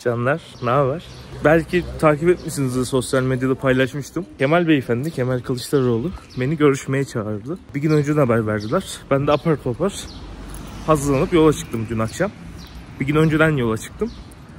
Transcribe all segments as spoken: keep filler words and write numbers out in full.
Canlar, ne haber? Belki takip etmişsinizdir, sosyal medyada paylaşmıştım. Kemal Beyefendi, Kemal Kılıçdaroğlu beni görüşmeye çağırdı. Bir gün önceden haber verdiler. Ben de apar topar hazırlanıp yola çıktım dün akşam. Bir gün önceden yola çıktım.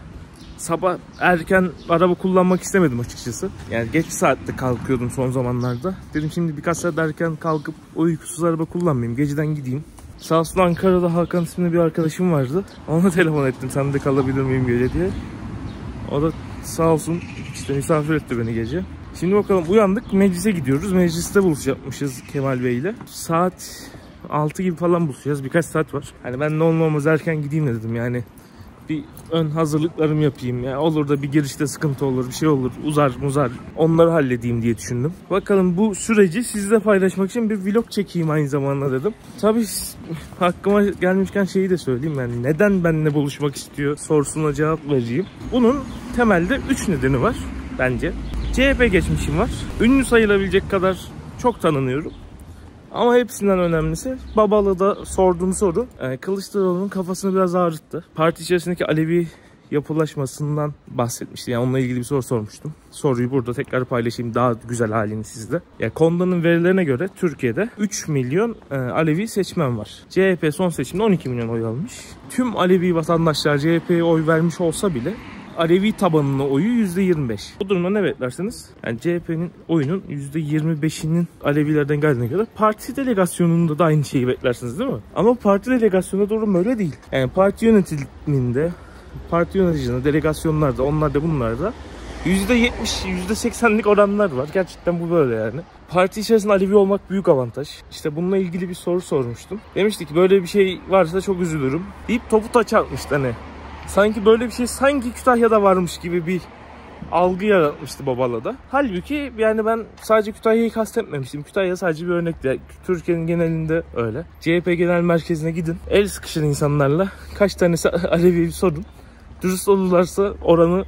Sabah erken araba kullanmak istemedim açıkçası. Yani geç saatte kalkıyordum son zamanlarda. Dedim şimdi birkaç saat erken kalkıp uykusuz araba kullanmayayım. Geceden gideyim. Sağ olsun Ankara'da Hakan isimli bir arkadaşım vardı. Ona telefon ettim, sen de kalabilir miyim gece diye. O da sağ olsun işte misafir etti beni gece. Şimdi bakalım, uyandık, meclise gidiyoruz. Mecliste buluşacakmışız Kemal Bey ile. Saat altı gibi falan buluşacağız. Birkaç saat var. Hani ben ne olmamız erken gideyim dedim yani. Bir ön hazırlıklarımı yapayım ya, olur da bir girişte sıkıntı olur, bir şey olur, uzar muzar, onları halledeyim diye düşündüm. Bakalım, bu süreci sizle paylaşmak için bir vlog çekeyim aynı zamanda dedim. Tabii aklıma gelmişken şeyi de söyleyeyim, yani neden benimle buluşmak istiyor sorusuna cevap vereyim. Bunun temelde üç nedeni var bence. C H P geçmişim var, ünlü sayılabilecek kadar çok tanınıyorum. Ama hepsinden önemlisi, Babalı'da sorduğum soru e, Kılıçdaroğlu'nun kafasını biraz ağrıttı. Parti içerisindeki Alevi yapılaşmasından bahsetmişti. Yani onunla ilgili bir soru sormuştum. Soruyu burada tekrar paylaşayım, daha güzel halini sizde. Yani KONDA'nın verilerine göre Türkiye'de üç milyon e, Alevi seçmen var. C H P son seçimde on iki milyon oy almış. Tüm Alevi vatandaşlar C H P'ye oy vermiş olsa bile Alevi tabanının oyu yüzde yirmi beş. Bu durumda ne beklersiniz? Yani C H P'nin oyunun yüzde yirmi beşinin Alevilerden geldiğine göre parti delegasyonunda da aynı şeyi beklersiniz değil mi? Ama parti delegasyonunda durum öyle değil. Yani parti yönetiminde, parti yöneticilerinde, delegasyonlarda, onlarda, bunlarda yüzde yetmiş, yüzde seksenlik oranlar var. Gerçekten bu böyle yani. Parti içerisinde Alevi olmak büyük avantaj. İşte bununla ilgili bir soru sormuştum. Demişti ki böyle bir şey varsa çok üzülürüm deyip topu taça atmıştı hani. Sanki böyle bir şey sanki Kütahya'da varmış gibi bir algı yaratmıştı Babalı'da. Halbuki yani ben sadece Kütahya'yı kastetmemiştim. Kütahya sadece bir örnekti. Türkiye'nin genelinde öyle. C H P genel merkezine gidin. El sıkışın insanlarla. Kaç tanesi Alevi bir sorun. Dürüst olurlarsa oranı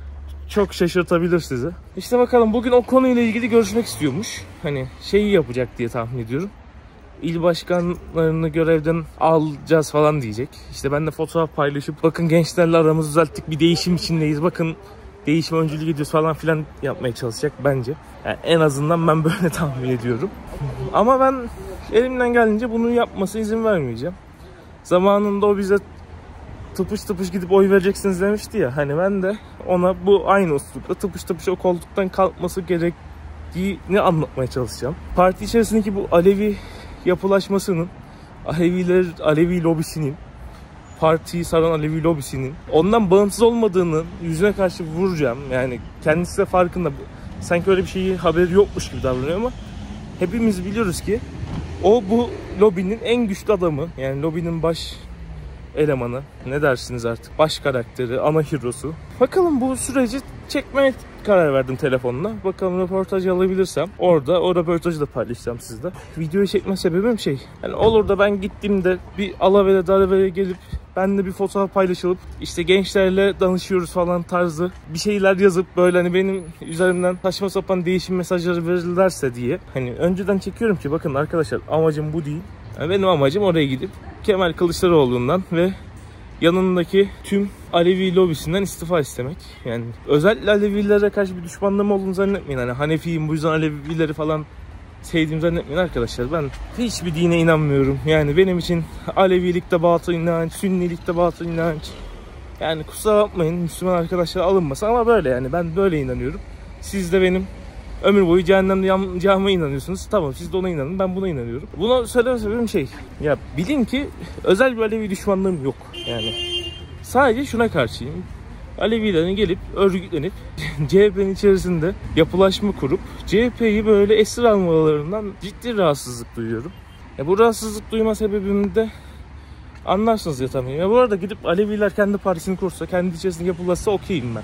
çok şaşırtabilir sizi. İşte bakalım, bugün o konuyla ilgili görüşmek istiyormuş. Hani şeyi yapacak diye tahmin ediyorum. İl başkanlarını görevden alacağız falan diyecek. İşte ben de fotoğraf paylaşıp bakın gençlerle aramızı düzelttik, bir değişim içindeyiz, bakın değişim öncülük ediyoruz falan filan yapmaya çalışacak bence. Yani en azından ben böyle tahmin ediyorum. Ama ben elimden geldiğince bunu yapmasına izin vermeyeceğim. Zamanında o bize tıpış tıpış gidip oy vereceksiniz demişti ya. Hani ben de ona bu aynı uslupla tıpış tıpış o koltuktan kalkması gerektiğini anlatmaya çalışacağım. Parti içerisindeki bu Alevi yapılaşmasının, Aleviler, Alevi lobisinin, partiyi saran Alevi lobisinin ondan bağımsız olmadığını yüzüne karşı vuracağım. Yani kendisi de farkında. Sanki öyle bir şeyi haberi yokmuş gibi davranıyor ama hepimiz biliyoruz ki o bu lobinin en güçlü adamı. Yani lobinin baş elemanı, ne dersiniz artık, baş karakteri, ana hero'su. Bakalım, bu süreci çekmeye karar verdim telefonla. Bakalım röportaj alabilirsem orada o röportajı da paylaşacağım sizle. Videoyu çekme sebebim şey, yani olur da ben gittiğimde bir alavere dalavere gelip ben de bir fotoğraf paylaşılıp işte gençlerle danışıyoruz falan tarzı bir şeyler yazıp böyle hani benim üzerimden saçma sapan değişim mesajları verirlerse diye. Hani önceden çekiyorum ki bakın arkadaşlar, amacım bu değil. Yani benim amacım oraya gidip Kemal Kılıçdaroğlu'ndan ve yanındaki tüm Alevi lobisinden istifa istemek. Yani özellikle Alevilere karşı bir düşmanlığım olduğunu zannetmeyin. Hani Hanefiyim, bu yüzden Alevileri falan sevdiğimi zannetmeyin arkadaşlar. Ben hiçbir dine inanmıyorum. Yani benim için Alevilikte batıl inanç, Sünnilikte batıl inanç. Yani kusura bakmayın Müslüman arkadaşlar alınmasın ama böyle, yani ben böyle inanıyorum. Siz de benim ömür boyu cehennemde yanacağıma inanıyorsunuz. Tamam, siz de ona inanın, ben buna inanıyorum. Buna söyleme sebebim şey, ya bilin ki özel bir Alevi düşmanlığım yok. Yani sadece şuna karşıyım. Alevilerin gelip örgütlenip C H P'nin içerisinde yapılaşma kurup C H P'yi böyle esir almalarından ciddi rahatsızlık duyuyorum. Ya bu rahatsızlık duyma sebebimi de anlarsınız ya tabii. Ya bu arada gidip Aleviler kendi partisini kursa, kendi içerisinde yapılaşsa okeyim ben.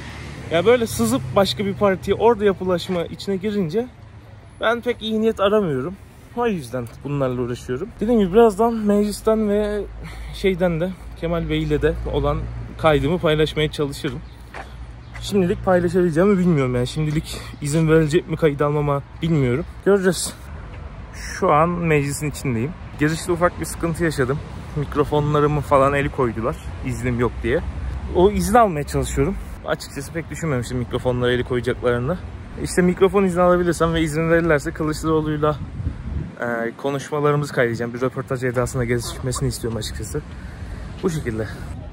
Ya böyle sızıp başka bir partiye orada yapılaşma içine girince ben pek iyi niyet aramıyorum. O yüzden bunlarla uğraşıyorum. Dediğim gibi birazdan meclisten ve şeyden de Kemal Bey ile de olan kaydımı paylaşmaya çalışırım. Şimdilik paylaşabileceğimi bilmiyorum yani. Şimdilik izin verilecek mi kayıt almama bilmiyorum. Göreceğiz. Şu an meclisin içindeyim. Girişte ufak bir sıkıntı yaşadım. Mikrofonlarımı falan el koydular, İznim yok diye. o izin almaya çalışıyorum. Açıkçası pek düşünmemiştim mikrofonlara eli koyacaklarını. İşte mikrofon izni alabilirsem ve izin verirlerse Kılıçdaroğlu'yla e, konuşmalarımızı kaydedeceğim. Bir röportaj edasına geçmesini istiyorum açıkçası. Bu şekilde.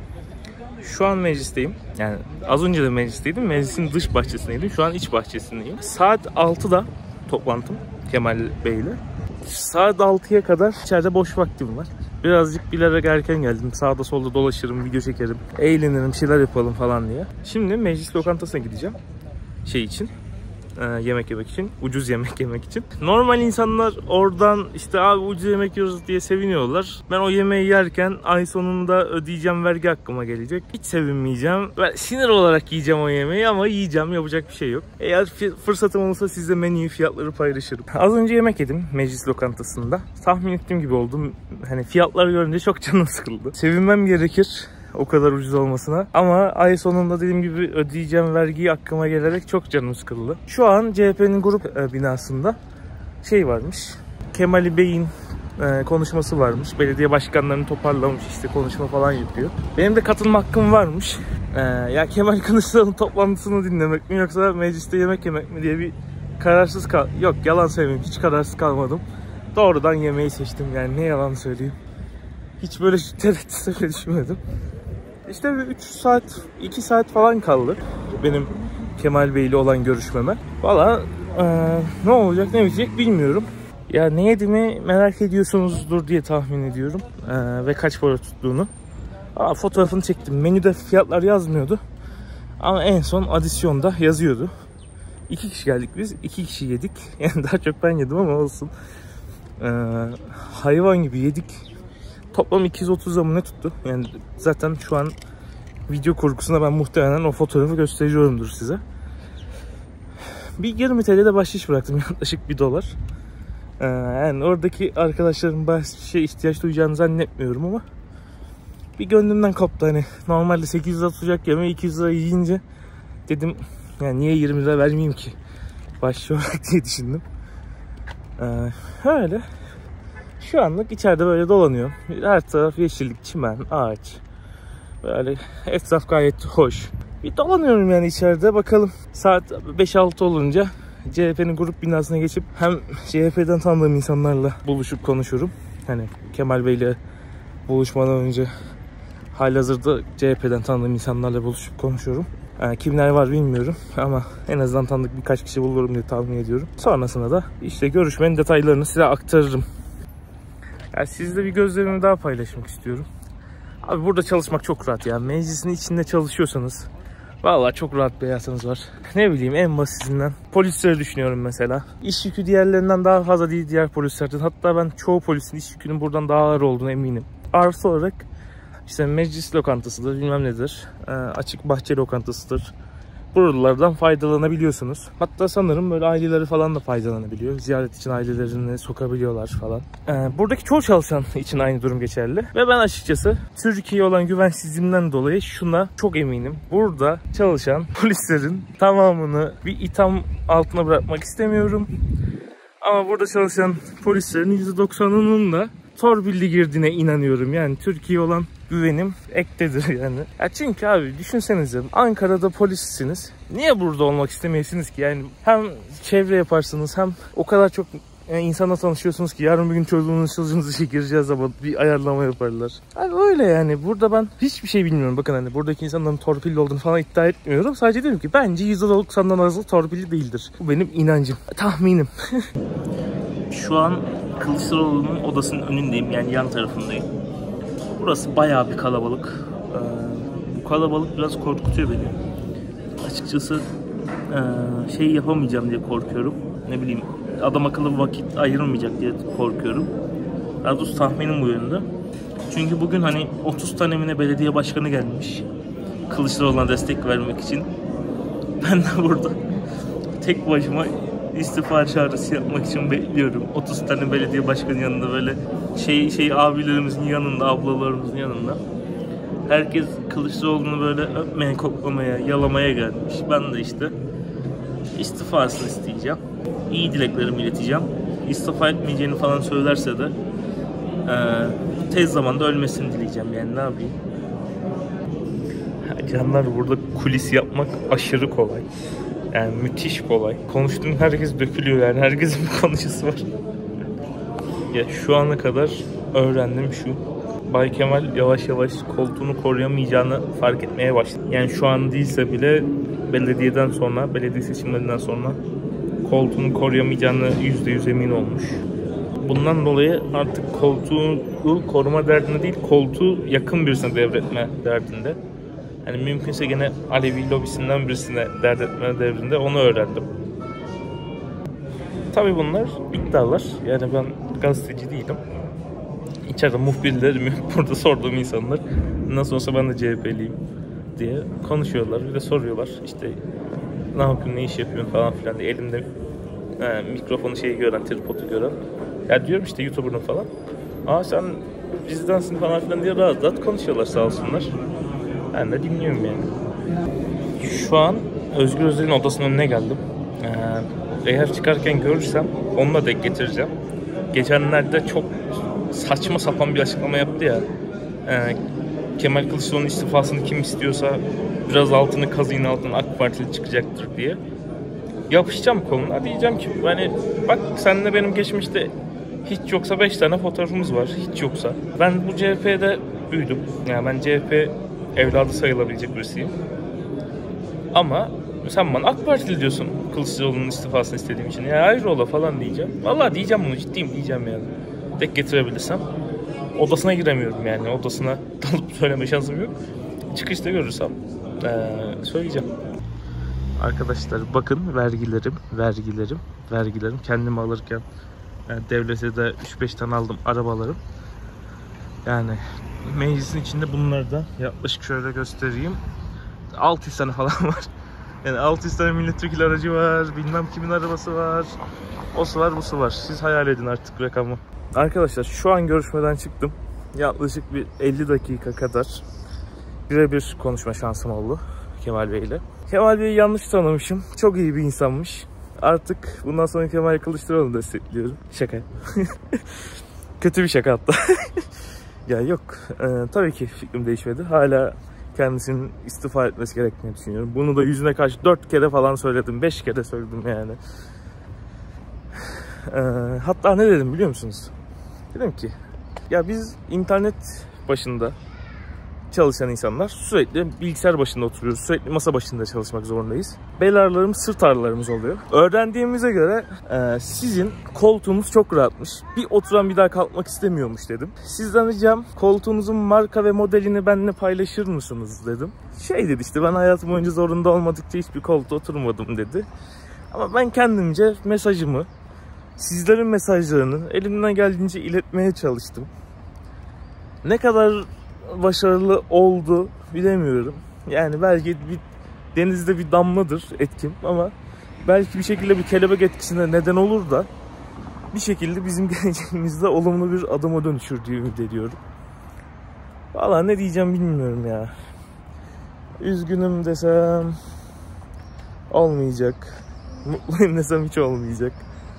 Şu an meclisteyim. Yani az önce de meclisteydim. Meclisin dış bahçesindeydim. Şu an iç bahçesindeyim. Saat altıda toplantım Kemal Bey ile. Saat altıya kadar içeride boş vaktim var. Birazcık bilerek erken geldim. Sağda solda dolaşırım, video çekerim, eğlenirim, şeyler yapalım falan diye. Şimdi meclis lokantasına gideceğim. Şey için. E, yemek yemek için. Ucuz yemek yemek için. Normal insanlar oradan işte abi ucuz yemek yiyoruz diye seviniyorlar. Ben o yemeği yerken ay sonunda ödeyeceğim vergi hakkıma gelecek. Hiç sevinmeyeceğim. Ben sinir olarak yiyeceğim o yemeği ama yiyeceğim. Yapacak bir şey yok. Eğer fırsatım olursa sizle menüyü, fiyatları paylaşırım. Az önce yemek yedim meclis lokantasında. Tahmin ettiğim gibi oldum. Hani fiyatları görünce çok canım sıkıldı. Sevinmem gerekir. O kadar ucuz olmasına. Ama ay sonunda dediğim gibi ödeyeceğim vergiyi aklıma gelerek çok canım sıkıldı. Şu an C H P'nin grup binasında şey varmış. Kemal Bey'in konuşması varmış. Belediye başkanlarını toparlamış, işte konuşma falan yapıyor. Benim de katılma hakkım varmış. Ya Kemal Kılıçdaroğlu'nun toplantısını dinlemek mi yoksa mecliste yemek yemek mi diye bir kararsız kal... Yok, yalan söyleyeyim, hiç kararsız kalmadım. Doğrudan yemeği seçtim, yani ne yalan söyleyeyim. Hiç böyle tereddütle düşünmedim. İşte üç saat, iki saat falan kaldı benim Kemal Bey ile olan görüşmeme. Valla e, ne olacak ne bitecek bilmiyorum. Ya ne yediğimi merak ediyorsunuzdur diye tahmin ediyorum. E, ve kaç para tuttuğunu. Aa, fotoğrafını çektim. Menüde fiyatlar yazmıyordu. Ama en son adisyonda yazıyordu. İki kişi geldik biz. iki kişi yedik. Yani daha çok ben yedim ama olsun. E, hayvan gibi yedik. Toplam iki yüz otuz lira mı ne tuttu? Yani zaten şu an video kurgusunda ben muhtemelen o fotoğrafı gösteriyorumdur size. Bir yirmi T L'de bahşiş bıraktım, yaklaşık bir dolar. Ee, yani oradaki arkadaşlarım bazı bir şey ihtiyaç duyacağını zannetmiyorum ama bir gönlümden koptu. Hani normalde sekiz lira tutacak yemeği iki yüz lira yiyince dedim yani niye yirmi lira vermeyeyim ki bahşiş olarak diye düşündüm. Ee, öyle. Şu anlık içeride böyle dolanıyorum. Her taraf yeşillik, çimen, ağaç. Böyle etraf gayet hoş. Bir dolanıyorum yani içeride. Bakalım saat beş altı olunca C H P'nin grup binasına geçip hem C H P'den tanıdığım insanlarla buluşup konuşurum. Hani Kemal Bey'le buluşmadan önce halihazırda C H P'den tanıdığım insanlarla buluşup konuşuyorum. Yani kimler var bilmiyorum ama en azından tanıdık birkaç kişi bulurum diye tahmin ediyorum. Sonrasında da işte görüşmenin detaylarını size aktarırım. Yani sizle bir gözlemimi daha paylaşmak istiyorum. Abi burada çalışmak çok rahat ya. Meclisin içinde çalışıyorsanız vallahi çok rahat bir hayatınız var. Ne bileyim, en basitinden polisleri düşünüyorum mesela. İş yükü diğerlerinden daha fazla değil diğer polislerden. Hatta ben çoğu polisin iş yükünün buradan daha ağır olduğunu eminim. Artı olarak işte meclis lokantasıdır, bilmem nedir. E, açık bahçe lokantasıdır. Buralardan faydalanabiliyorsunuz. Hatta sanırım böyle aileleri falan da faydalanabiliyor. Ziyaret için ailelerini sokabiliyorlar falan. Ee, buradaki çoğu çalışan için aynı durum geçerli. Ve ben açıkçası Türkiye'ye olan güvensizliğimden dolayı şuna çok eminim. Burada çalışan polislerin tamamını bir itham altına bırakmak istemiyorum. Ama burada çalışan polislerin yüzde doksanının da torpilli girdiğine inanıyorum. Yani Türkiye'ye olan güvenim ektedir yani. Ya çünkü abi düşünsenize, Ankara'da polissiniz. Niye burada olmak istemiyorsunuz ki? Yani hem çevre yaparsınız hem o kadar çok yani insanla tanışıyorsunuz ki yarın bir gün çocuğunuz çocuğunuzu çekireceğiz ama bir ayarlama yaparlar. Abi öyle yani. Burada ben hiçbir şey bilmiyorum. Bakın hani buradaki insanların torpilli olduğunu falan iddia etmiyorum. Sadece diyorum ki bence yüzde doksandan azı torpilli değildir. Bu benim inancım. Tahminim. Şu an Kılıçdaroğlu'nun odasının önündeyim. Yani yan tarafındayım. Burası bayağı bir kalabalık. Ee, bu kalabalık biraz korkutuyor beni. Açıkçası e, şey yapamayacağım diye korkuyorum. Ne bileyim, adam akıllı vakit ayırmayacak diye korkuyorum. Daha doğrusu tahminim bu yönde. Çünkü bugün hani otuz tane mi ne belediye başkanı gelmiş Kılıçdaroğlu'na destek vermek için. Ben de burada tek başıma istifa çağrısı yapmak için bekliyorum. otuz tane belediye başkanı yanında, böyle şey şey abilerimizin yanında, ablalarımızın yanında. Herkes Kılıçdaroğlu'nu böyle öpmeye, koklamaya, yalamaya gelmiş. Ben de işte istifasını isteyeceğim. İyi dileklerimi ileteceğim. İstifa etmeyeceğini falan söylerse de e, tez zamanda ölmesini dileyeceğim. Yani ne yapayım? Canlar, burada kulis yapmak aşırı kolay. Yani müthiş kolay. Konuştuğum herkes dökülüyor yani. Herkesin bir konuşusu var. Ya şu ana kadar öğrendim şu. Bay Kemal yavaş yavaş koltuğunu koruyamayacağını fark etmeye başladı. Yani şu an değilse bile belediyeden sonra, belediye seçimlerinden sonra koltuğunu koruyamayacağını yüzde yüz emin olmuş. Bundan dolayı artık koltuğu koruma derdinde değil, koltuğu yakın birisine devretme derdinde. Yani mümkünse gene Alevi lobisinden birisine dert etme derdinde, onu öğrendim. Tabii bunlar iddialar. Yani ben gazeteci değilim. İçeride muhbirlerimi burada sorduğum insanlar nasıl olsa ben de C H P'liyim diye konuşuyorlar. Bir de soruyorlar işte ne yapıyorsun, ne iş yapıyorsun falan filan diye. Elimde he, mikrofonu şeyi gören, tripodu gören. Ya diyorum işte YouTuber'ın falan. Aa sen bizdensin falan filan diye rahat rahat konuşuyorlar sağ olsunlar. Ben de dinliyorum yani. Şu an Özgür Özel'in odasının önüne geldim. Ee, eğer çıkarken görürsem onunla denk getireceğim. Geçenlerde çok saçma sapan bir açıklama yaptı ya. Ee, Kemal Kılıçdaroğlu'nun istifasını kim istiyorsa biraz altını kazıyın, altına AK Partili çıkacaktır diye. Yapışacağım koluna, diyeceğim ki hani bak seninle benim geçmişte hiç yoksa beş tane fotoğrafımız var, hiç yoksa. Ben bu C H P'de büyüdüm. Yani ben C H P evladı sayılabilecek birisiyim. Ama sen bana AK Partili diyorsun Kılıçdaroğlu'nun istifasını istediğim için. Ya hayır ola falan diyeceğim. Vallahi diyeceğim bunu, ciddiyim diyeceğim yani. Tek getirebilirsem. Odasına giremiyorum yani. Odasına dalıp söyleme şansım yok. Çıkışta görürsem ee, söyleyeceğim. Arkadaşlar bakın vergilerim, vergilerim, vergilerim. Kendimi alırken yani devlete de üç beş tane aldım arabalarım. Yani meclisin içinde bunları da yaklaşık şöyle göstereyim. altı yüz tane falan var. Yani altı yüz tane milletvekili aracı var, bilmem kimin arabası var. Osu var, busu var. Siz hayal edin artık rakamı. Arkadaşlar şu an görüşmeden çıktım. Yaklaşık bir elli dakika kadar birebir konuşma şansım oldu Kemal Bey ile. Kemal Bey'i yanlış tanımışım. Çok iyi bir insanmış. Artık bundan sonra Kemal Kılıçdaroğlu'nu destekliyorum. Şaka. Kötü bir şaka hatta. Ya yok. Ee, tabii ki fikrim değişmedi. Hala kendisinin istifa etmesi gerektiğini düşünüyorum. Bunu da yüzüne karşı dört kere falan söyledim. beş kere söyledim yani. Ee, hatta ne dedim biliyor musunuz? Dedim ki ya biz internet başında çalışan insanlar sürekli bilgisayar başında oturuyoruz. Sürekli masa başında çalışmak zorundayız. Bel ağrılarımız, sırt ağrılarımız oluyor. Öğrendiğimize göre e, sizin koltuğunuz çok rahatmış. Bir oturan bir daha kalkmak istemiyormuş dedim. Sizden ricam koltuğunuzun marka ve modelini benimle paylaşır mısınız dedim. Şey dedi işte ben hayatım boyunca zorunda olmadıkça hiçbir koltuğa oturmadım dedi. Ama ben kendimce mesajımı, sizlerin mesajlarını elimden geldiğince iletmeye çalıştım. Ne kadar başarılı oldu bilemiyorum. Yani belki bir denizde bir damladır etkim ama belki bir şekilde bir kelebek etkisine neden olur da bir şekilde bizim geleceğimizde olumlu bir adıma dönüşür diye ümit ediyorum. Vallahi ne diyeceğim bilmiyorum ya. Üzgünüm desem olmayacak. Mutluyum desem hiç olmayacak.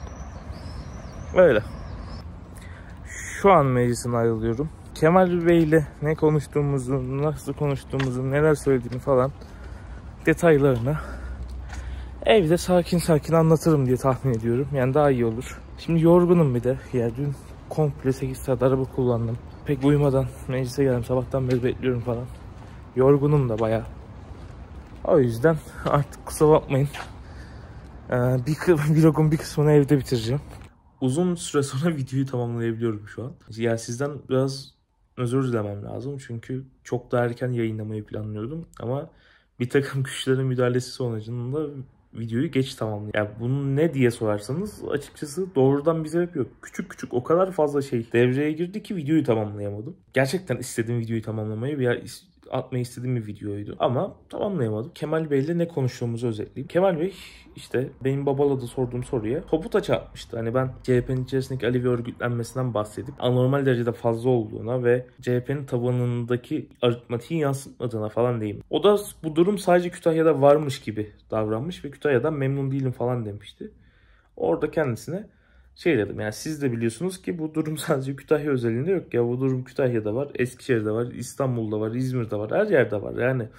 Öyle. Şu an meclisten ayrılıyorum. Kemal Bey ile ne konuştuğumuzu, nasıl konuştuğumuzu, neler söylediğini falan detaylarını evde sakin sakin anlatırım diye tahmin ediyorum. Yani daha iyi olur. Şimdi yorgunum bir de. Yani dün komple sekiz saat araba kullandım. Pek uyumadan meclise geldim. Sabahtan beri bekliyorum falan. Yorgunum da bayağı. O yüzden artık kusura bakmayın. Ee, bir vlogun bir kısmını evde bitireceğim. Uzun süre sonra videoyu tamamlayabiliyorum şu an. Yani sizden biraz özür dilemem lazım. Çünkü çok da erken yayınlamayı planlıyordum. Ama bir takım güçlerin müdahalesi sonucunda videoyu geç tamamladım. Yani bunu ne diye sorarsanız açıkçası doğrudan bir sebep yok. Küçük küçük o kadar fazla şey devreye girdi ki videoyu tamamlayamadım. Gerçekten istediğim videoyu tamamlamayı veya atmayı istediğim bir videoydu. Ama tamamlayamadım. Kemal Bey ile ne konuştuğumuzu özetleyeyim. Kemal Bey işte benim babala da sorduğum soruya topu taça atmıştı. Hani ben C H P'nin içerisindeki Alevi örgütlenmesinden bahsedip anormal derecede fazla olduğuna ve C H P'nin tabanındaki aritmatiği yansıtmadığına falan diyeyim. O da bu durum sadece Kütahya'da varmış gibi davranmış ve Kütahya'dan memnun değilim falan demişti. Orada kendisine şey dedim yani siz de biliyorsunuz ki bu durum sadece Kütahya özelinde yok ya, bu durum Kütahya'da var, Eskişehir'de var, İstanbul'da var, İzmir'de var, her yerde var yani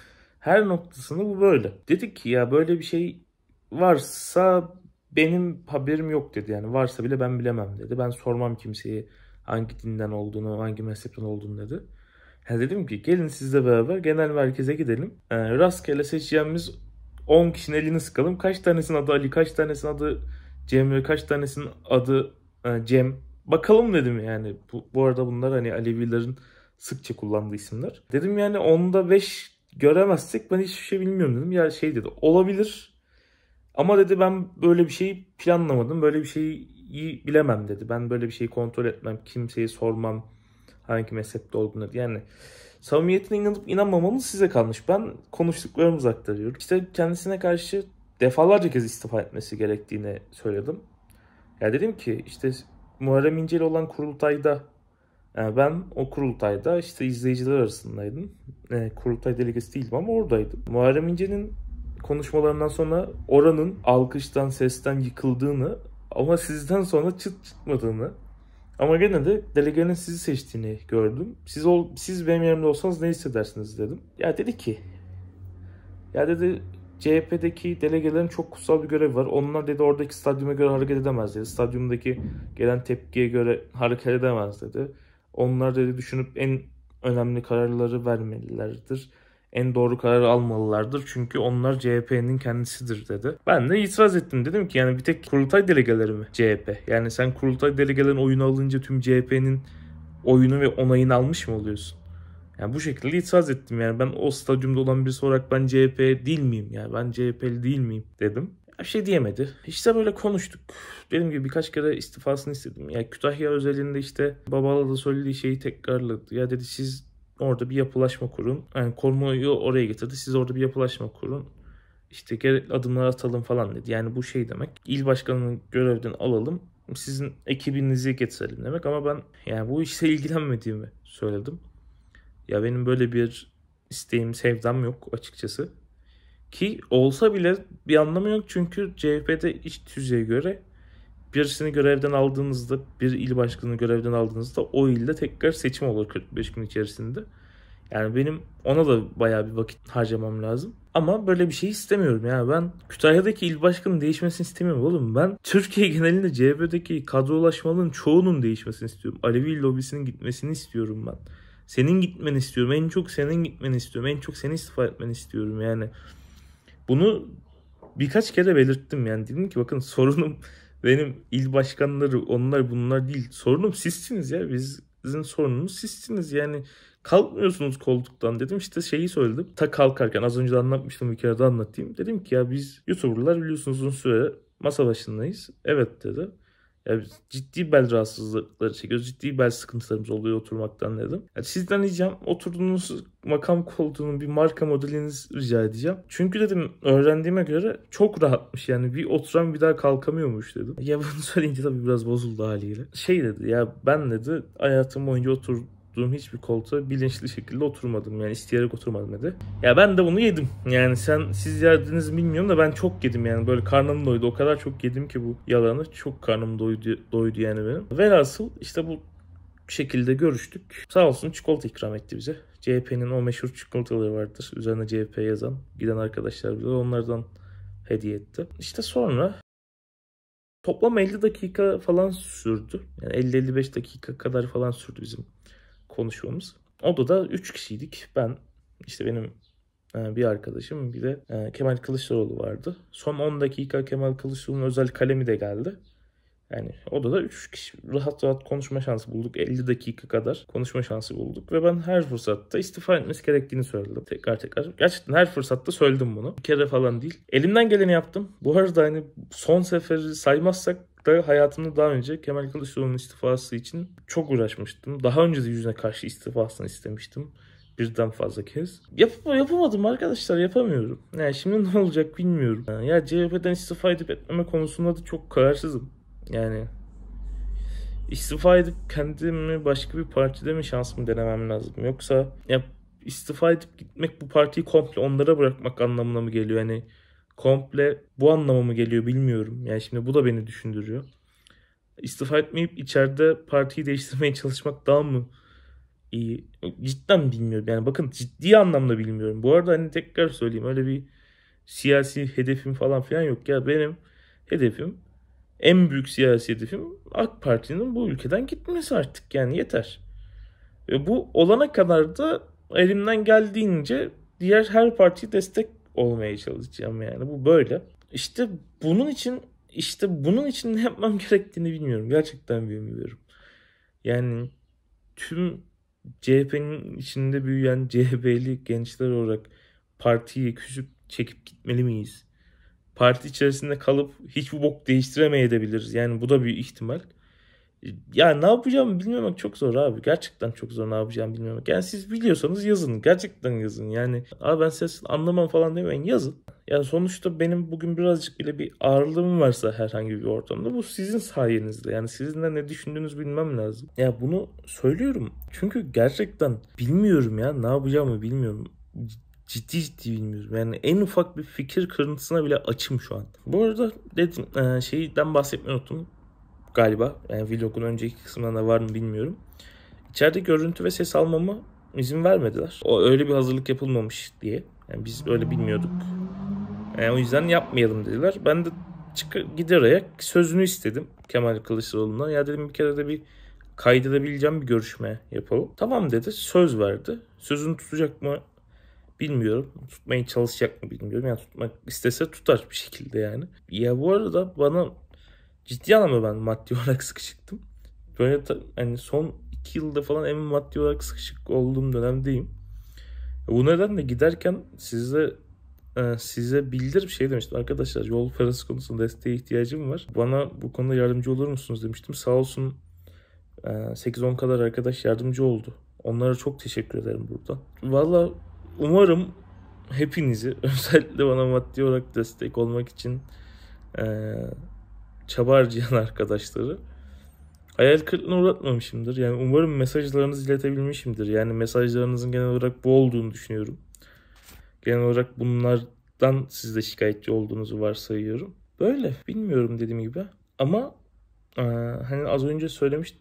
Her noktasında bu böyle. Dedik ki ya böyle bir şey varsa benim haberim yok dedi. Yani varsa bile ben bilemem dedi. Ben sormam kimseye hangi dinden olduğunu, hangi mezhepten olduğunu dedi. Ya dedim ki gelin sizle beraber genel merkeze gidelim. Yani rastgele seçeceğimiz on kişinin elini sıkalım. Kaç tanesinin adı Ali, kaç tanesinin adı Cemre, kaç tanesinin adı e, Cem. Bakalım dedim yani. Bu, bu arada bunlar hani Alevilerin sıkça kullandığı isimler. Dedim yani onda beş göremezsek ben hiçbir şey bilmiyorum dedim. Ya şey dedi, olabilir. Ama dedi ben böyle bir şey planlamadım. Böyle bir şeyi bilemem dedi. Ben böyle bir şeyi kontrol etmem. Kimseye sormam hangi mezhepte olduğunu dedi. Yani samimiyetine inanıp inanmamamız size kalmış. Ben konuştuklarımızı aktarıyorum. İşte kendisine karşı defalarca kez istifa etmesi gerektiğini söyledim. Ya dedim ki işte Muharrem İnce ile olan kurultayda yani ben o kurultayda işte izleyiciler arasındaydım. E, kurultay delegesi değildim ama oradaydım. Muharrem İnce'nin konuşmalarından sonra oranın alkıştan, sesten yıkıldığını ama sizden sonra çıt çıkmadığını ama gene de delegenin sizi seçtiğini gördüm. Siz ol, siz benim yerimde olsanız ne hissedersiniz dedim. Ya dedi ki ya dedi C H P'deki delegelerin çok kutsal bir görevi var. Onlar dedi oradaki stadyuma göre hareket edemez dedi. Stadyumdaki gelen tepkiye göre hareket edemez dedi. Onlar dedi düşünüp en önemli kararları vermelilerdir. En doğru kararı almalılardır. Çünkü onlar C H P'nin kendisidir dedi. Ben de itiraz ettim. Dedim ki yani bir tek kurultay delegeleri mi C H P? Yani sen kurultay delegelerin oyunu alınca tüm C H P'nin oyunu ve onayını almış mı oluyorsun? Yani bu şekilde itiraz ettim. Yani ben o stadyumda olan birisi olarak ben C H P değil miyim? Yani ben C H P'li değil miyim dedim. Bir şey diyemedi. İşte böyle konuştuk. Dediğim gibi birkaç kere istifasını istedim. Ya Kütahya özelinde işte Babala da söylediği şeyi tekrarladı. Ya dedi siz orada bir yapılaşma kurun. Yani konuyu oraya getirdi. Siz orada bir yapılaşma kurun. İşte gerekli adımlar atalım falan dedi. Yani bu şey demek. İl başkanının görevden alalım. Sizin ekibinizi getirelim demek. Ama ben yani bu işle ilgilenmediğimi söyledim. Ya benim böyle bir isteğim, sevdam yok açıkçası. Ki olsa bile bir anlamı yok. Çünkü C H P'de iç tüzüğe göre birisini görevden aldığınızda, bir il başkanını görevden aldığınızda o ilde tekrar seçim olur kırk beş gün içerisinde. Yani benim ona da bayağı bir vakit harcamam lazım. Ama böyle bir şey istemiyorum. Yani ben Kütahya'daki il başkanının değişmesini istemiyorum oğlum. Ben Türkiye genelinde C H P'deki kadrolaşmanın çoğunun değişmesini istiyorum. Alevi lobisinin gitmesini istiyorum ben. Senin gitmeni istiyorum. En çok senin gitmeni istiyorum. En çok seni istifa etmeni istiyorum. Yani bunu birkaç kere belirttim. Yani dedim ki bakın sorunum benim il başkanları onlar bunlar değil. Sorunum sizsiniz ya. Biz, sizin sorunumuz sizsiniz. Yani kalkmıyorsunuz koltuktan dedim. İşte şeyi söyledim. Ta kalkarken az önce de anlatmıştım, bir kere de anlatayım. Dedim ki ya biz YouTuber'lar biliyorsunuz uzun süre masa başındayız. Evet dedi. Ya biz ciddi bel rahatsızlıkları çekiyoruz. Ciddi bel sıkıntılarımız oluyor oturmaktan dedim. Yani sizden ricam oturduğunuz makam koltuğunun bir marka modelinizi rica edeceğim. Çünkü dedim öğrendiğime göre çok rahatmış. Yani bir oturan bir daha kalkamıyormuş dedim. Ya bunu söyleyince tabii biraz bozuldu haliyle. Şey dedi ya ben dedi hayatım boyunca oturdum hiçbir koltuğa bilinçli şekilde oturmadım. Yani isteyerek oturmadım dedi. Ya ben de bunu yedim. Yani sen siz yediniz bilmiyorum da ben çok yedim yani. Böyle karnım doydu. O kadar çok yedim ki bu yalanı. Çok karnım doydu, doydu yani benim. Velhasıl işte bu şekilde görüştük. Sağ olsun çikolata ikram etti bize. C H P'nin o meşhur çikolataları vardır. Üzerine C H P yazan. Giden arkadaşlar bize onlardan hediye etti. İşte sonra toplam elli dakika falan sürdü. Yani elli elli beş dakika kadar falan sürdü bizim konuşmamız. Odada üç kişiydik. Ben, işte benim bir arkadaşım, bir de Kemal Kılıçdaroğlu vardı. Son on dakika Kemal Kılıçdaroğlu'nun özel kalemi de geldi. Yani odada üç kişi rahat rahat konuşma şansı bulduk. elli dakika kadar konuşma şansı bulduk. Ve ben her fırsatta istifa etmesi gerektiğini söyledim. Tekrar tekrar. Gerçekten her fırsatta söyledim bunu. Bir kere falan değil. Elimden geleni yaptım. Bu arada hani son seferi saymazsak da hayatımda daha önce Kemal Kılıçdaroğlu'nun istifası için çok uğraşmıştım. Daha önce de yüzüne karşı istifasını istemiştim. Birden fazla kez. Yap yapamadım arkadaşlar, yapamıyorum. Yani şimdi ne olacak bilmiyorum. Ya C H P'den istifa edip etmeme konusunda da çok kararsızım. Yani istifa edip kendimi başka bir partide mi şansımı denemem lazım? Yoksa ya istifa edip gitmek bu partiyi komple onlara bırakmak anlamına mı geliyor? Yani komple bu anlama mı geliyor bilmiyorum. Yani şimdi bu da beni düşündürüyor. İstifa etmeyip içeride partiyi değiştirmeye çalışmak daha mı iyi. Cidden bilmiyorum. Yani bakın ciddi anlamda bilmiyorum. Bu arada hani tekrar söyleyeyim, öyle bir siyasi hedefim falan filan yok. Ya benim hedefim, en büyük siyasi hedefim AK Parti'nin bu ülkeden gitmesi artık, yani yeter. Ve bu olana kadar da elimden geldiğince diğer her partiye destek olmaya çalışacağım, yani bu böyle. İşte bunun için işte bunun için ne yapmam gerektiğini bilmiyorum. Gerçekten bilmiyorum. Yani tüm C H P'nin içinde büyüyen C H P'li gençler olarak partiyi küsüp çekip gitmeli miyiz? Parti içerisinde kalıp hiçbir bok değiştiremeyebiliriz. Yani bu da bir ihtimal. Ya ne yapacağımı bilmemek çok zor abi. Gerçekten çok zor ne yapacağımı bilmemek. Yani siz biliyorsanız yazın. Gerçekten yazın. Yani abi ben ses anlamam falan demeyin. Yazın. Yani sonuçta benim bugün birazcık bile bir ağırlığım varsa herhangi bir ortamda, bu sizin sayenizde. Yani sizin de ne düşündüğünüzü bilmem lazım. Ya bunu söylüyorum. Çünkü gerçekten bilmiyorum ya. Ne yapacağımı bilmiyorum. Ciddi ciddi bilmiyorum. Yani en ufak bir fikir kırıntısına bile açım şu an. Bu arada dedim şeyden bahsetmeyi unuttum galiba. Yani vlogun önceki kısmında var mı bilmiyorum. İçeride görüntü ve ses almama izin vermediler. O öyle bir hazırlık yapılmamış diye. Yani biz öyle bilmiyorduk. Yani o yüzden yapmayalım dediler. Ben de çıkıp giderek sözünü istedim Kemal Kılıçdaroğlu'ndan. Ya dedim bir kere de bir kaydedebileceğim bir görüşme yapalım. Tamam dedi. Söz verdi. Sözünü tutacak mı bilmiyorum. Tutmaya çalışacak mı bilmiyorum. Yani tutmak istese tutar bir şekilde yani. Ya bu arada bana ciddi anlamda ben maddi olarak sıkışıktım. Böyle ta, hani son iki yılda falan en maddi olarak sıkışık olduğum dönemdeyim. Bu nedenle giderken size e, size bildirip şey demiştim. Arkadaşlar yol parası konusunda desteğe ihtiyacım var. Bana bu konuda yardımcı olur musunuz demiştim. Sağ olsun e, sekiz on kadar arkadaş yardımcı oldu. Onlara çok teşekkür ederim buradan. Valla umarım hepinizi, özellikle bana maddi olarak destek olmak için e, çaba harcayan arkadaşları hayal kırıklığına uğratmamışımdır. Yani umarım mesajlarınızı iletebilmişimdir. Yani mesajlarınızın genel olarak bu olduğunu düşünüyorum. Genel olarak bunlardan siz de şikayetçi olduğunuzu varsayıyorum. Böyle bilmiyorum dediğim gibi. Ama e, hani az önce söylemiştim.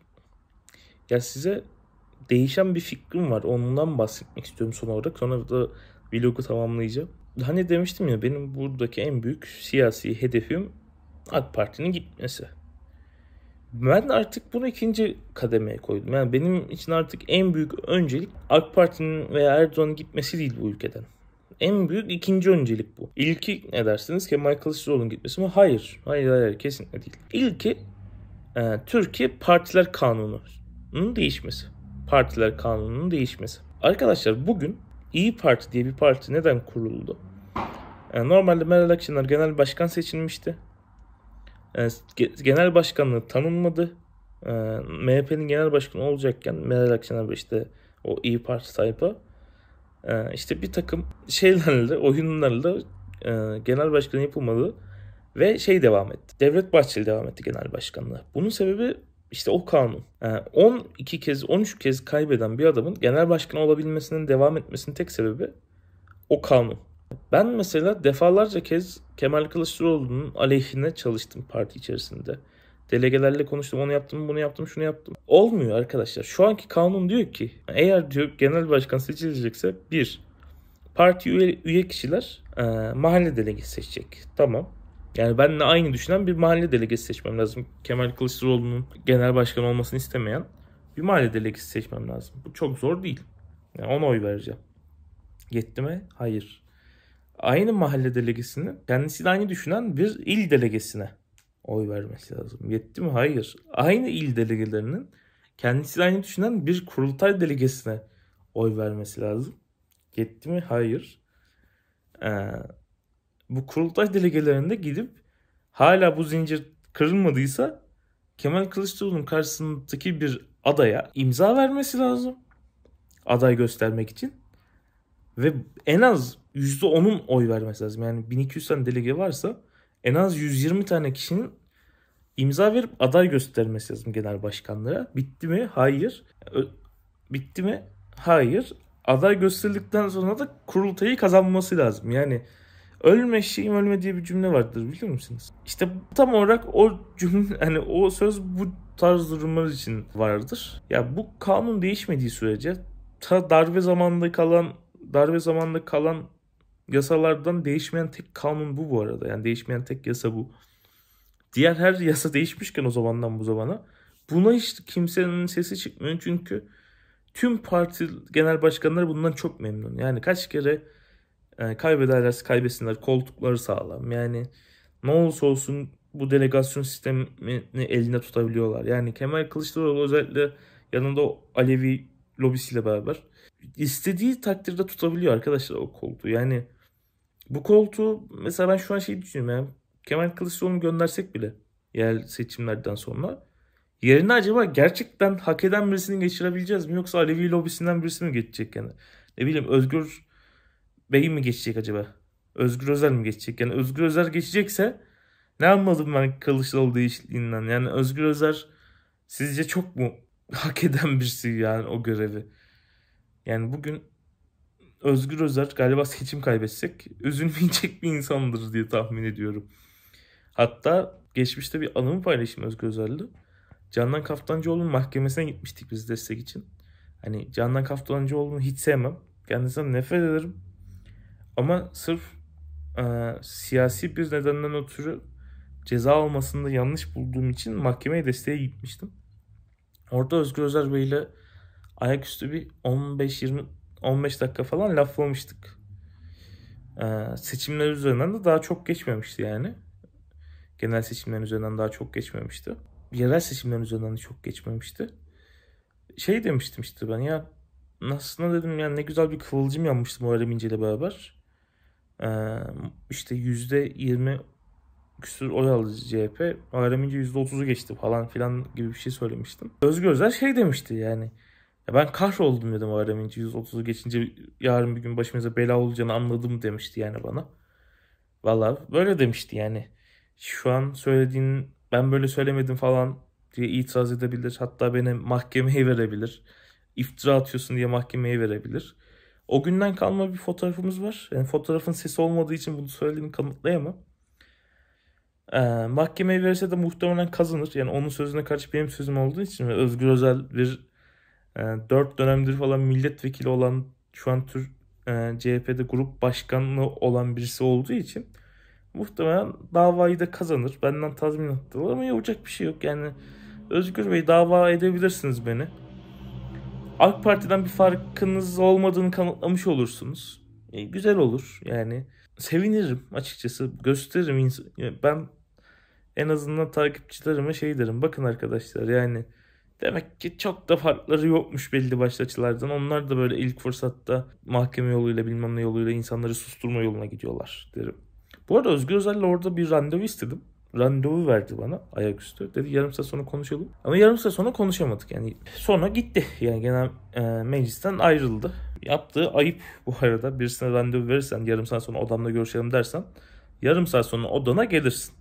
Ya size değişen bir fikrim var. Ondan bahsetmek istiyorum son olarak. Sonra da vlogu tamamlayacağım. Hani demiştim ya, benim buradaki en büyük siyasi hedefim AK Parti'nin gitmesi. Ben artık bunu ikinci kademeye koydum. Yani benim için artık en büyük öncelik AK Parti'nin veya Erdoğan'ın gitmesi değil bu ülkeden. En büyük ikinci öncelik bu. İlki ne dersiniz? Kemal Kılıçdaroğlu'nun gitmesi mi? Hayır. Hayır hayır kesinlikle değil. İlki e, Türkiye Partiler Kanunu'nun değişmesi. Partiler Kanunu'nun değişmesi. Arkadaşlar bugün İyi Parti diye bir parti neden kuruldu? Yani normalde Meral Akşener genel başkan seçilmişti. Genel başkanlığı tanınmadı. M H P'nin genel başkanı olacakken Meral Akşener işte o İyi Parti tayfa işte bir takım şeylerle, oyunlarla genel başkan yapılmadı ve şey devam etti. Devlet Bahçeli devam etti genel başkanlığı. Bunun sebebi işte o kanun. on iki kez, on üç kez kaybeden bir adamın genel başkan olabilmesinin devam etmesinin tek sebebi o kanun. Ben mesela defalarca kez Kemal Kılıçdaroğlu'nun aleyhine çalıştım parti içerisinde. Delegelerle konuştum, onu yaptım, bunu yaptım, şunu yaptım. Olmuyor arkadaşlar. Şu anki kanun diyor ki eğer diyor genel başkan seçilecekse bir, parti üye, üye kişiler e, mahalle delegesi seçecek. Tamam. Yani benimle aynı düşünen bir mahalle delegesi seçmem lazım. Kemal Kılıçdaroğlu'nun genel başkan olmasını istemeyen bir mahalle delegesi seçmem lazım. Bu çok zor değil. Yani ona oy vereceğim. Yetti mi? Hayır. Aynı mahalle delegesinin kendisiyle aynı düşünen bir il delegesine oy vermesi lazım. Yetti mi? Hayır. Aynı il delegelerinin kendisiyle aynı düşünen bir kurultay delegesine oy vermesi lazım. Yetti mi? Hayır. Ee, bu kurultay delegelerinde gidip hala bu zincir kırılmadıysa Kemal Kılıçdaroğlu'nun karşısındaki bir adaya imza vermesi lazım. Aday göstermek için. Ve en az yüzde onun oy vermesi lazım. Yani bin iki yüz tane delege varsa en az yüz yirmi tane kişinin imza verip aday göstermesi lazım genel başkanlığa. Bitti mi? Hayır. Ö- Bitti mi? Hayır. Aday gösterildikten sonra da kurultayı kazanması lazım. Yani Ölme eşeğim ölme diye bir cümle vardır, biliyor musunuz? İşte tam olarak o cümle, hani o söz bu tarz durumlar için vardır. Ya bu kanun değişmediği sürece ta darbe zamanında kalan darbe zamanında kalan yasalardan değişmeyen tek kanun bu bu arada. Yani değişmeyen tek yasa bu. Diğer her yasa değişmişken o zamandan bu zamana buna hiç kimsenin sesi çıkmıyor, çünkü tüm parti genel başkanları bundan çok memnun. Yani kaç kere e, kaybederlerse kaybetsinler, koltukları sağlam. Yani ne olursa olsun bu delegasyon sistemini elinde tutabiliyorlar. Yani Kemal Kılıçdaroğlu özellikle yanında o Alevi lobisiyle beraber istediği takdirde tutabiliyor arkadaşlar o koltuğu. Yani bu koltuğu mesela ben şu an şey düşünüyorum ya. Kemal Kılıçdaroğlu'nu göndersek bile yerel seçimlerden sonra yerine acaba gerçekten hak eden birisini geçirebileceğiz mi? Yoksa Alevi lobisinden birisi mi geçecek yani? Ne bileyim, Özgür Bey mi geçecek acaba? Özgür Özel mi geçecek? Yani Özgür Özel geçecekse ne anladım ben Kılıçdaroğlu değişikliğinden? Yani Özgür Özel sizce çok mu hak eden birisi yani o görevi? Yani bugün Özgür Özel galiba seçim kaybetsek üzülmeyecek bir insandır diye tahmin ediyorum. Hatta geçmişte bir anımı paylaşayım Özgür Özel'le. Candan Kaftancıoğlu'nun mahkemesine gitmiştik biz destek için. Hani Candan Kaftancıoğlu'nu hiç sevmem. Kendisinden nefret ederim. Ama sırf e, siyasi bir nedenden ötürü ceza almasını da yanlış bulduğum için mahkemeye desteğe gitmiştim. Orada Özgür Özel Bey ile ayaküstü bir on beş yirmi on beş dakika falan laflamıştık. E, seçimler üzerinden de daha çok geçmemişti yani. Genel seçimlerin üzerinden daha çok geçmemişti. Yerel seçimlerin üzerinden de çok geçmemişti. Şey demiştim işte ben ya, aslında dedim yani ne güzel bir kıvılcım yanmıştı Muharrem İnce ile beraber. Ee, işte yüzde yirmi küsur oy aldı C H P. Muharrem İnce yüzde otuzu geçti falan filan gibi bir şey söylemiştim. Özgür Özel şey demişti yani. Ya ben kahroldum dedim Muharrem İnce yüzde otuzu geçince yarın bir gün başımıza bela olacağını anladım demişti yani bana. Vallahi böyle demişti yani. Şu an söylediğin ben böyle söylemedim falan diye itiraz edebilir. Hatta beni mahkemeye verebilir. İftira atıyorsun diye mahkemeye verebilir. O günden kalma bir fotoğrafımız var. Yani fotoğrafın sesi olmadığı için bunu söylediğini kanıtlayamam. Ee, mahkemeye verirse de muhtemelen kazanır. Yani onun sözüne karşı benim sözüm olduğu için ve Özgür Özel bir e, dört dönemdir falan milletvekili olan, şu an tür e, C H P'de grup başkanlığı olan birisi olduğu için muhtemelen davayı da kazanır. Benden tazminat da alır ama yapacak bir şey yok. Yani Özgür Bey, dava edebilirsiniz beni. AK Parti'den bir farkınız olmadığını kanıtlamış olursunuz. E, güzel olur yani. Sevinirim açıkçası. Gösteririm. Ben en azından takipçilerime şey derim. Bakın arkadaşlar, yani demek ki çok da farkları yokmuş belli başlı açılardan. Onlar da böyle ilk fırsatta mahkeme yoluyla bilmem ne yoluyla insanları susturma yoluna gidiyorlar derim. Bu arada Özgür Özel'le orada bir randevu istedim. Randevu verdi bana ayaküstü. Dedi yarım saat sonra konuşalım. Ama yarım saat sonra konuşamadık. Yani sonra gitti. Yani genel e, meclisten ayrıldı. Yaptığı ayıp bu arada. Birisine randevu verirsen, yarım saat sonra odamda görüşelim dersen, yarım saat sonra odana gelirsin.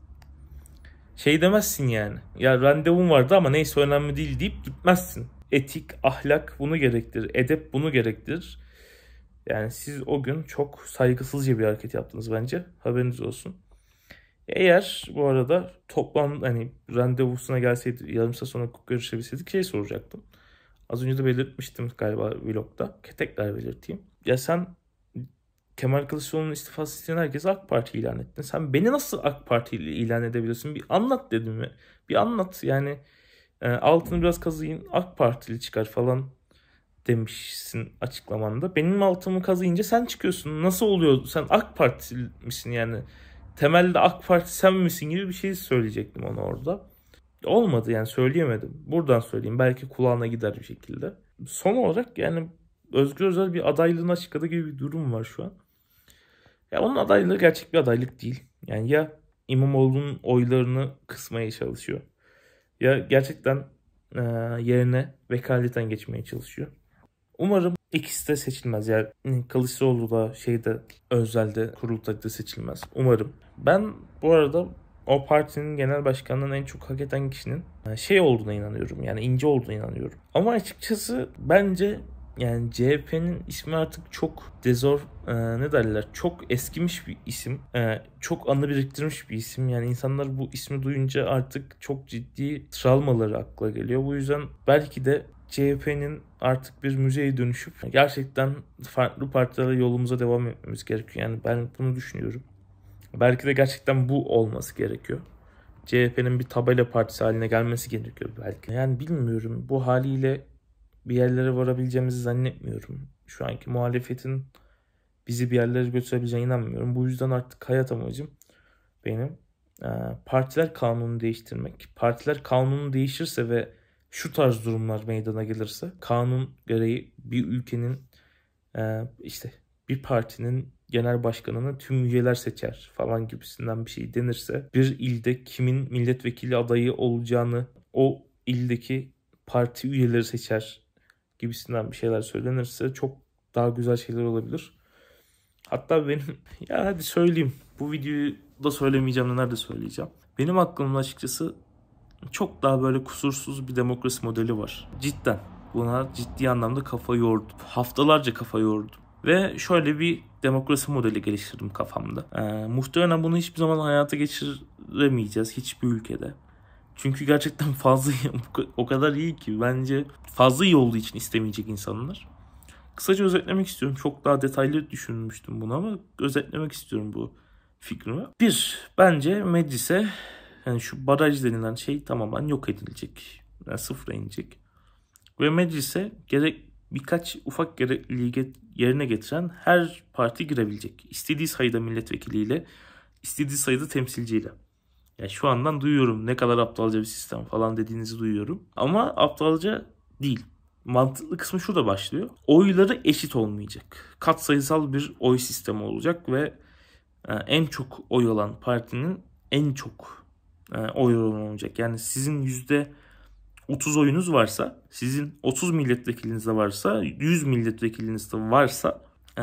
Şey demezsin yani. Ya randevum vardı ama neyse önemli değil deyip gitmezsin. Etik, ahlak bunu gerektirir. Edep bunu gerektirir. Yani siz o gün çok saygısızca bir hareket yaptınız bence. Haberiniz olsun. Eğer bu arada toplam hani randevusuna gelseydi, yarım saat sonra görüşebilseydik şey soracaktım. Az önce de belirtmiştim galiba vlogda. Tekrar belirteyim. Ya sen Kemal Kılıçdaroğlu'nun istifası isteyen herkese AK Parti ilan ettin. Sen beni nasıl AK Parti ile ilan edebilirsin? Bir anlat dedim mi? Bir anlat yani, e, altını biraz kazıyın, AK Partili çıkar falan demişsin açıklamanda. Benim altımı kazıyınca sen çıkıyorsun. Nasıl oluyor? Sen AK Partili misin yani? Temelde AK Parti sen misin gibi bir şey söyleyecektim ona orada. Olmadı yani, söyleyemedim. Buradan söyleyeyim. Belki kulağına gider bir şekilde. Son olarak yani Özgür Özel bir adaylığını açıkladığı gibi bir durum var şu an. Ya onun adaylığı gerçek bir adaylık değil. Yani ya İmamoğlu'nun oylarını kısmaya çalışıyor, ya gerçekten e, yerine vekaleten geçmeye çalışıyor. Umarım ikisi de seçilmez. Yani Kılıçdaroğlu da şeyde, Özel'de, kurultayda seçilmez. Umarım. Ben bu arada o partinin genel başkanlığını en çok hak eden kişinin şey olduğuna inanıyorum. Yani İnce olduğuna inanıyorum. Ama açıkçası bence Yani C H P'nin ismi artık çok dezor, e, ne derler, çok eskimiş bir isim. E, çok anı biriktirmiş bir isim. Yani insanlar bu ismi duyunca artık çok ciddi travmaları akla geliyor. Bu yüzden belki de C H P'nin artık bir müzeye dönüşüp gerçekten farklı partilerle yolumuza devam etmemiz gerekiyor. Yani ben bunu düşünüyorum. Belki de gerçekten bu olması gerekiyor. C H P'nin bir tabela partisi haline gelmesi gerekiyor belki. Yani bilmiyorum, bu haliyle bir yerlere varabileceğimizi zannetmiyorum. Şu anki muhalefetin bizi bir yerlere götürebileceğine inanmıyorum. Bu yüzden artık hayat amacım benim e, partiler kanununu değiştirmek. Partiler kanunu değişirse ve şu tarz durumlar meydana gelirse, kanun gereği bir ülkenin e, işte bir partinin genel başkanını tüm üyeler seçer falan gibisinden bir şey denirse, bir ilde kimin milletvekili adayı olacağını o ildeki parti üyeleri seçer gibisinden bir şeyler söylenirse çok daha güzel şeyler olabilir. Hatta benim ya hadi söyleyeyim, bu videoyu da söylemeyeceğim de nerede söyleyeceğim. Benim aklımda açıkçası çok daha böyle kusursuz bir demokrasi modeli var. Cidden buna ciddi anlamda kafa yordum. Haftalarca kafa yordum. Ve şöyle bir demokrasi modeli geliştirdim kafamda. Ee, muhtemelen bunu hiçbir zaman hayata geçiremeyeceğiz hiçbir ülkede. Çünkü gerçekten fazla iyi, o kadar iyi ki bence fazla iyi olduğu için istemeyecek insanlar. Kısaca özetlemek istiyorum. Çok daha detaylı düşünmüştüm bunu ama özetlemek istiyorum bu fikrimi. Bir, bence meclise yani şu baraj denilen şey tamamen yok edilecek. Yani sıfıra inecek. Ve meclise gerek birkaç ufak gerekliliği yerine getiren her parti girebilecek. İstediği sayıda milletvekiliyle, istediği sayıda temsilciyle. Ya şu andan duyuyorum ne kadar aptalca bir sistem falan dediğinizi duyuyorum. Ama aptalca değil. Mantıklı kısmı şurada başlıyor. Oyları eşit olmayacak. Katsayısal bir oy sistemi olacak ve en çok oy alan partinin en çok oy oranı olacak. Yani sizin yüzde otuz oyunuz varsa, sizin otuz milletvekiliniz de varsa, yüz milletvekiliniz de varsa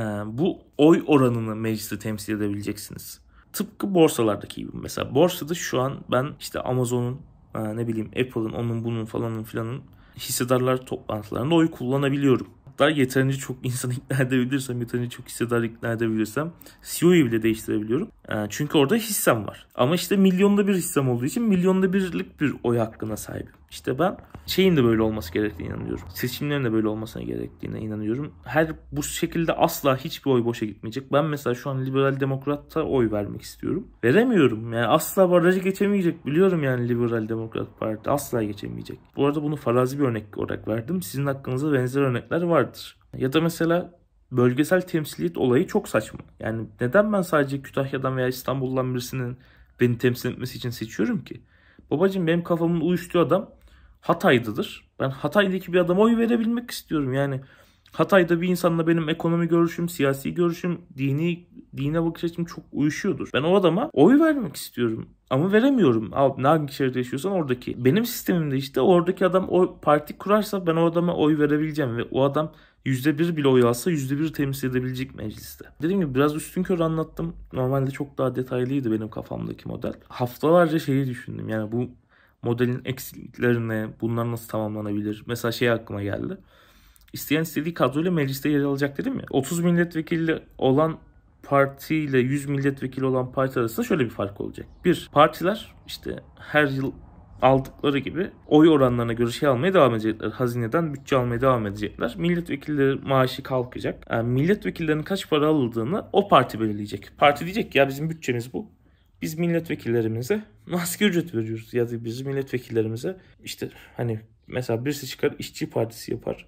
bu oy oranını mecliste temsil edebileceksiniz. Tıpkı borsalardaki gibi. Mesela borsada şu an ben işte Amazon'un, ne bileyim Apple'ın, onun bunun falanın filanın hissedarlar toplantılarında oy kullanabiliyorum. Hatta yeterince çok insan ikna edebilirsem, yeterince çok hissedar ikna edebilirsem C E O'yu bile değiştirebiliyorum. Çünkü orada hissem var. Ama işte milyonda bir hissem olduğu için milyonda birlik bir oy hakkına sahibim. İşte ben şeyin de böyle olması gerektiğine inanıyorum. Seçimlerin de böyle olmasına gerektiğine inanıyorum. Her bu şekilde asla hiçbir oy boşa gitmeyecek. Ben mesela şu an Liberal Demokrat'a oy vermek istiyorum. Veremiyorum. Yani asla barajı geçemeyecek. Biliyorum yani Liberal Demokrat Parti asla geçemeyecek. Bu arada bunu farazi bir örnek olarak verdim. Sizin hakkınızda benzer örnekler vardır. Ya da mesela bölgesel temsiliyet olayı çok saçma. Yani neden ben sadece Kütahya'dan veya İstanbul'dan birisinin beni temsil etmesi için seçiyorum ki? Babacığım benim kafamın uyuştuğu adam Hatay'dadır. Ben Hatay'daki bir adama oy verebilmek istiyorum. Yani Hatay'da bir insanla benim ekonomi görüşüm, siyasi görüşüm, dini dine bakış açım çok uyuşuyordur. Ben o adama oy vermek istiyorum. Ama veremiyorum. Abi, hangi şehirde yaşıyorsan oradaki. Benim sistemimde işte oradaki adam o parti kurarsa ben o adama oy verebileceğim. Ve o adam yüzde bir bile oy alsa yüzde bir temsil edebilecek mecliste. Dediğim gibi biraz üstünkörü anlattım. Normalde çok daha detaylıydı benim kafamdaki model. Haftalarca şeyi düşündüm. Yani bu modelin eksikliklerine, bunlar nasıl tamamlanabilir? Mesela şey aklıma geldi. İsteyen istediği kadroyla mecliste yer alacak dedim ya. otuz milletvekili olan partiyle yüz milletvekili olan parti arasında şöyle bir fark olacak. Bir, partiler işte her yıl aldıkları gibi oy oranlarına göre şey almaya devam edecekler. Hazineden bütçe almaya devam edecekler. Milletvekilleri maaşı kalkacak. Yani milletvekillerinin kaç para alındığını o parti belirleyecek. Parti diyecek ki ya bizim bütçemiz bu. Biz milletvekillerimize asgari ücret veriyoruz. Ya da biz milletvekillerimize işte hani mesela birisi çıkar işçi partisi yapar.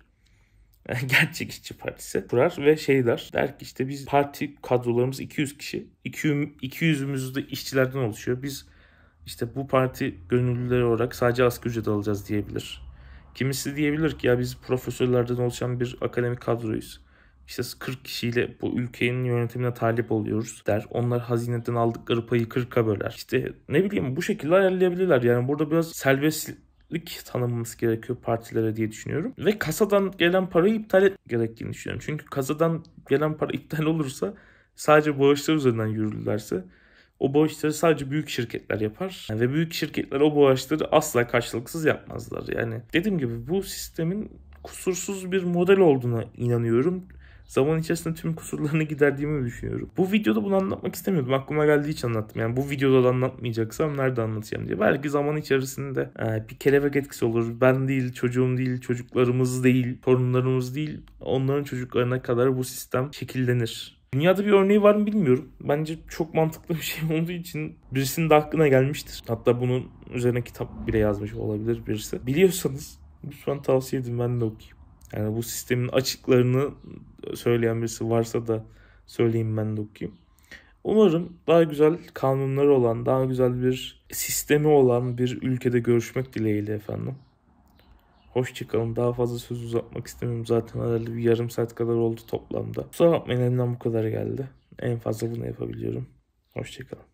Gerçek işçi partisi kurar ve şey der. Der ki işte biz parti kadrolarımız iki yüz kişi. iki yüzümüz de işçilerden oluşuyor. Biz işte bu parti gönüllüleri olarak sadece asgari ücret alacağız diyebilir. Kimisi diyebilir ki ya biz profesörlerden oluşan bir akademik kadroyuz. İşte kırk kişiyle bu ülkenin yönetimine talip oluyoruz der. Onlar hazineden aldıkları payı kırka böler. İşte ne bileyim bu şekilde ayarlayabilirler. Yani burada biraz serbestlik tanınması gerekiyor partilere diye düşünüyorum. Ve kasadan gelen parayı iptal etmek gerektiğini düşünüyorum. Çünkü kasadan gelen para iptal olursa sadece bağışlar üzerinden yürürlerse o bağışları sadece büyük şirketler yapar. Ve büyük şirketler o bağışları asla karşılıksız yapmazlar. Yani dediğim gibi bu sistemin kusursuz bir model olduğuna inanıyorum. Zaman içerisinde tüm kusurlarını giderdiğimi düşünüyorum. Bu videoda bunu anlatmak istemiyordum. Aklıma geldiği için anlattım. Yani bu videoda da anlatmayacaksam nerede anlatacağım diye. Belki zaman içerisinde e, bir kelebek etkisi olur. Ben değil, çocuğum değil, çocuklarımız değil, torunlarımız değil, onların çocuklarına kadar bu sistem şekillenir. Dünyada bir örneği var mı bilmiyorum. Bence çok mantıklı bir şey olduğu için birisinin de aklına gelmiştir. Hatta bunun üzerine kitap bile yazmış olabilir birisi. Biliyorsanız lütfen tavsiye edin, ben de okuyayım. Yani bu sistemin açıklarını söyleyen birisi varsa da söyleyeyim, ben de okuyayım. Umarım daha güzel kanunları olan, daha güzel bir sistemi olan bir ülkede görüşmek dileğiyle efendim. Hoşçakalın. Daha fazla söz uzatmak istemiyorum. Zaten herhalde bir yarım saat kadar oldu toplamda. Kusura bakmayın, elimden bu kadar geldi. En fazla bunu yapabiliyorum. Hoşçakalın.